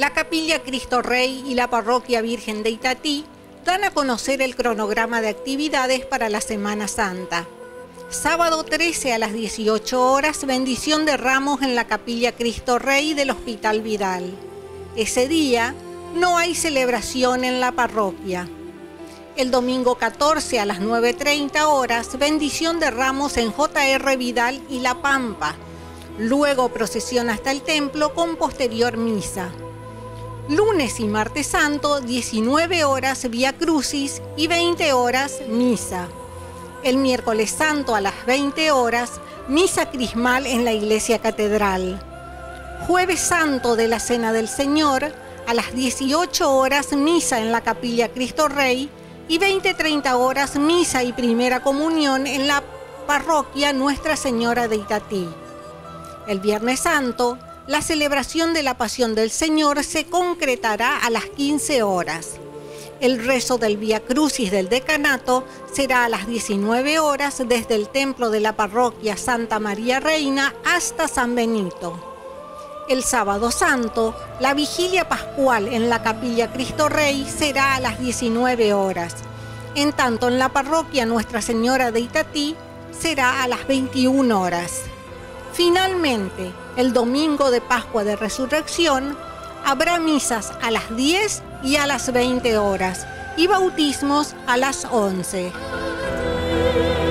La Capilla Cristo Rey y la Parroquia Virgen de Itatí dan a conocer el cronograma de actividades para la Semana Santa. Sábado 13 a las 18 horas, bendición de ramos en la Capilla Cristo Rey del Hospital Vidal. Ese día no hay celebración en la parroquia. El domingo 14 a las 9:30 horas, bendición de ramos en J.R. Vidal y La Pampa. Luego procesión hasta el templo con posterior misa. Lunes y martes santo, 19 horas Vía Crucis y 20 horas misa. El miércoles santo a las 20 horas, misa crismal en la iglesia catedral. Jueves santo de la Cena del Señor, a las 18 horas misa en la Capilla Cristo Rey y 20:30 horas misa y primera comunión en la parroquia Nuestra Señora de Itatí. El Viernes Santo, la celebración de la Pasión del Señor se concretará a las 15 horas. El rezo del Vía Crucis del Decanato será a las 19 horas desde el templo de la parroquia Santa María Reina hasta San Benito. El Sábado Santo, la Vigilia Pascual en la Capilla Cristo Rey será a las 19 horas. En tanto, en la parroquia Nuestra Señora de Itatí será a las 21 horas. Finalmente, el domingo de Pascua de Resurrección, habrá misas a las 10 y a las 20 horas y bautismos a las 11.